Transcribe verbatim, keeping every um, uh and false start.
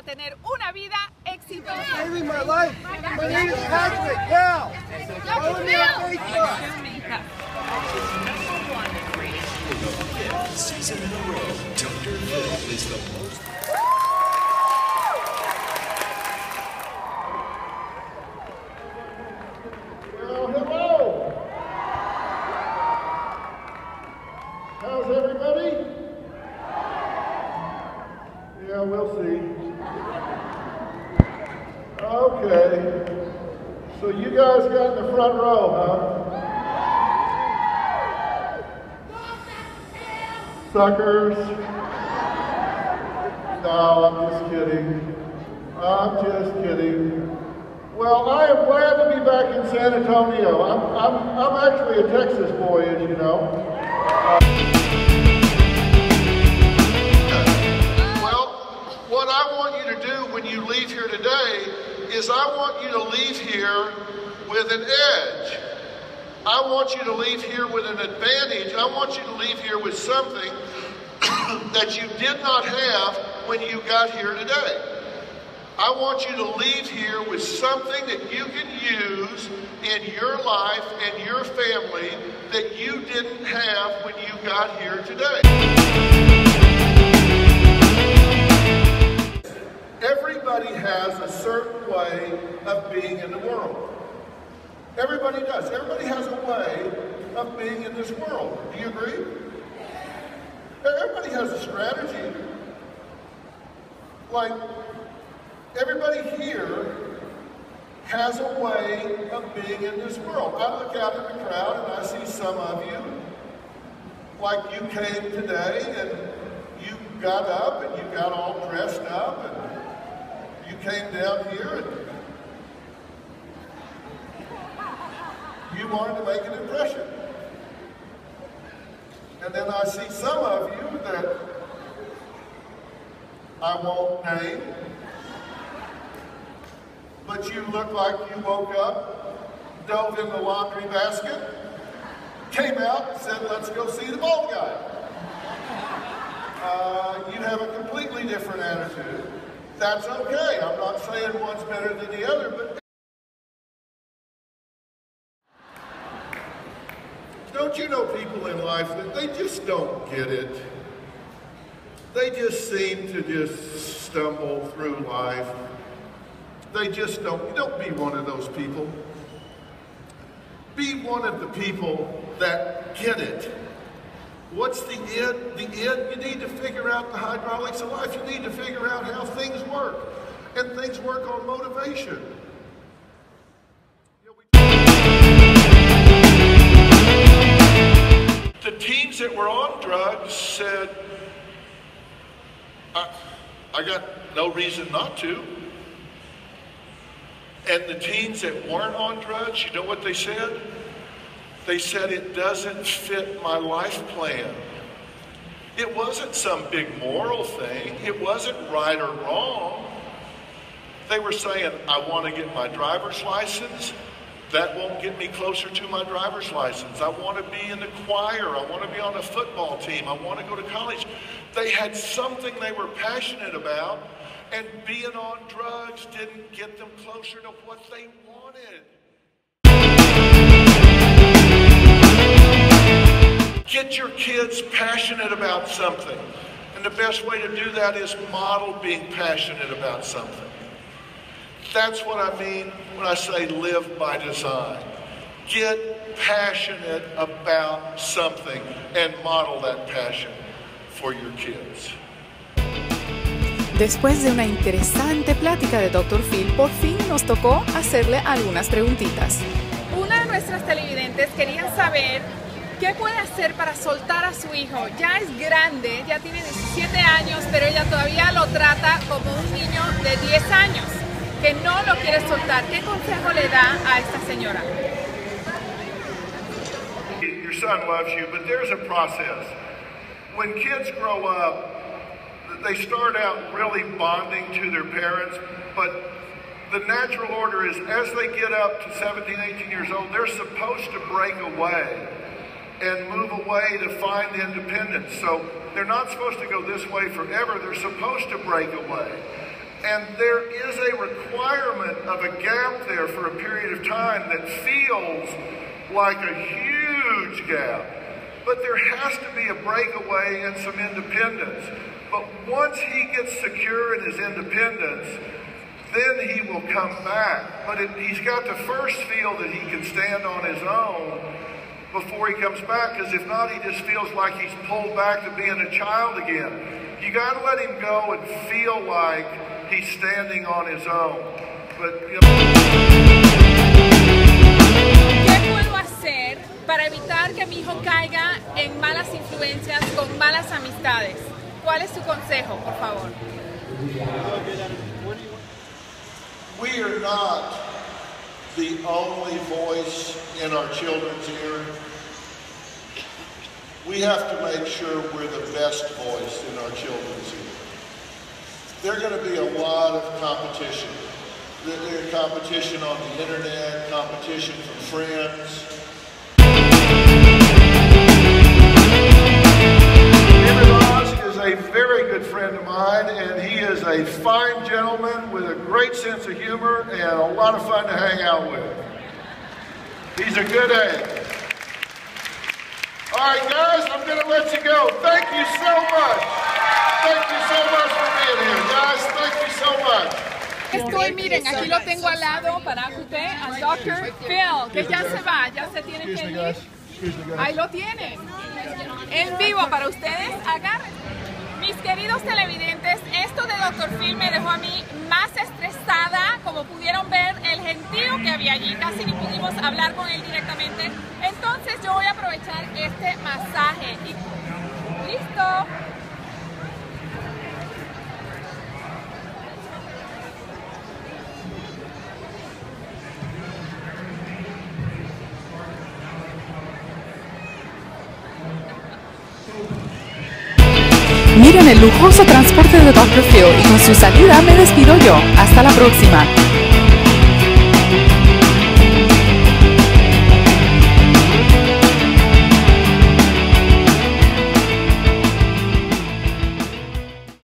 tener una vida exitosa. Saving my life. My name is Patrick. Now. Follow me on Facebook. Season in a row, Doctor Phil is the most. Well, hello. How's everybody? Yeah, we'll see. Okay. So you guys got in the front row, huh? Suckers. No, I'm just kidding. I'm just kidding. Well, I am glad to be back in San Antonio. I'm, I'm, I'm actually a Texas boy, as you know. Uh, well, what I want you to do when you leave here today is I want you to leave here with an edge. I want you to leave here with an advantage. I want you to leave here with something that you did not have when you got here today. I want you to leave here with something that you can use in your life and your family that you didn't have when you got here today. Everybody has a certain way of being in the world. Everybody does. Everybody has a way of being in this world. Do you agree? Everybody has a strategy. Like, everybody here has a way of being in this world. I look out at the crowd and I see some of you, like you came today and you got up and you got all dressed up and you came down here and you wanted to make an impression. And then I see some of you that I won't name, but you look like you woke up, dove in the laundry basket, came out and said, let's go see the bald guy. Uh, you have a completely different attitude. That's okay. I'm not saying one's better than the other, but don't you know people in life that they just don't get it? They just seem to just stumble through life. They just don't. Don't be one of those people. Be one of the people that get it. What's the end? The end, you need to figure out the hydraulics of life. You need to figure out how things work. And things work on motivation. The teens that were on drugs said, I, I got no reason not to. And the teens that weren't on drugs, you know what they said? They said, it doesn't fit my life plan. It wasn't some big moral thing. It wasn't right or wrong. They were saying, I want to get my driver's license. That won't get me closer to my driver's license. I want to be in the choir. I want to be on a football team. I want to go to college. They had something they were passionate about, and being on drugs didn't get them closer to what they wanted. Get your kids passionate about something. And the best way to do that is model being passionate about something. That's what I mean when I say live by design. Get passionate about something and model that passion for your kids. Después de una interesante plática de doctor Phil, por fin nos tocó hacerle algunas preguntitas. Una de nuestras televidentes quería saber qué puede hacer para soltar a su hijo. Ya es grande, ya tiene diecisiete años, pero ella todavía lo trata como un niño de diez años, que no lo quiere soltar. ¿Qué consejo le da a esta señora? Your son loves you, but there's a process. When kids grow up, they start out really bonding to their parents, but the natural order is as they get up to seventeen, eighteen years old, they're supposed to break away and move away to find independence. So they're not supposed to go this way forever. They're supposed to break away. And there is a requirement of a gap there for a period of time that feels like a huge gap. But there has to be a breakaway and some independence. But once he gets secure in his independence, then he will come back. But it, he's got to first feel that he can stand on his own before he comes back, because if not, he just feels like he's pulled back to being a child again. You got to let him go and feel like he's standing on his own. But, you know. ¿Qué puedo hacer para evitar que mi hijo caiga en malas influencias con malas amistades? ¿Cuál es su consejo, por favor? We are not the only voice in our children's ear. We have to make sure we're the best voice in our children's ear. There's going to be a lot of competition. There's competition on the internet, competition from friends. A very good friend of mine, and he is a fine gentleman with a great sense of humor and a lot of fun to hang out with. He's a good egg. All right, guys, I'm going to let you go. Thank you so much. Thank you so much for being here, guys. Thank you so much. Estoy, miren, aquí lo tengo al lado para usted, al doctor Phil, que ya se va, ya se tiene que ir. Ahí lo tienen. En vivo para ustedes, agárrense. Mis queridos televidentes, esto de doctor Phil me dejó a mí más estresada. Como pudieron ver, el gentío que había allí, casi ni pudimos hablar con él directamente. Entonces yo voy a aprovechar este masaje. Y, ¡listo! Miren el lujoso transporte de doctor Phil y con su salida me despido yo. Hasta la próxima.